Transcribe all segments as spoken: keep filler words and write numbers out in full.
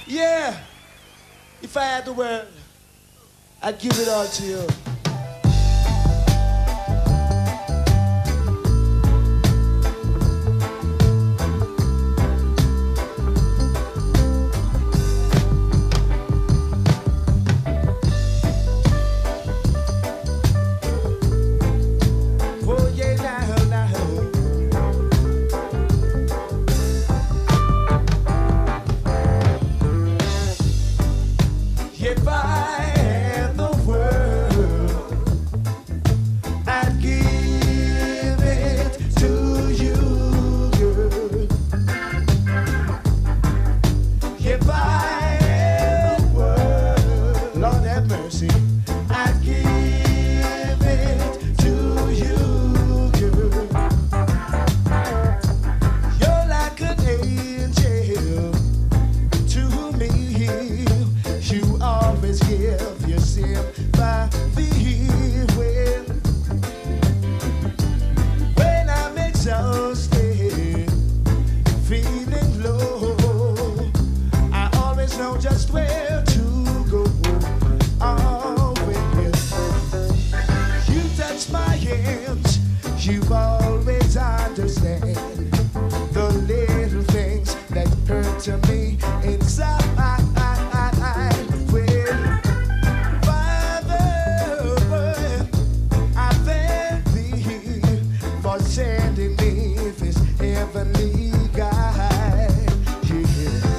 Yeah, if I had the word, I'd give it all to you. You always understand the little things that hurt to me inside. Well, Father, I thank thee for sending me this heavenly guide. Yeah.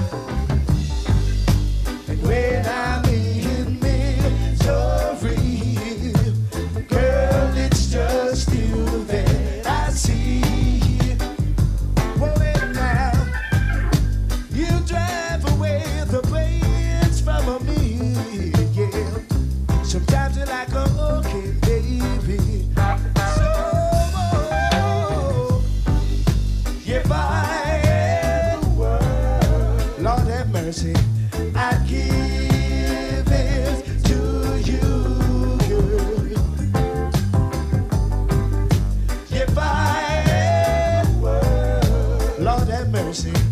And when I'm in misery, girl, it's just you that I see. Well, now you drive away the pains from me. Yeah, sometimes you're like a okay baby. So if I had the world, Lord have mercy, I'd give it to you, girl. If I had the world, Lord have mercy,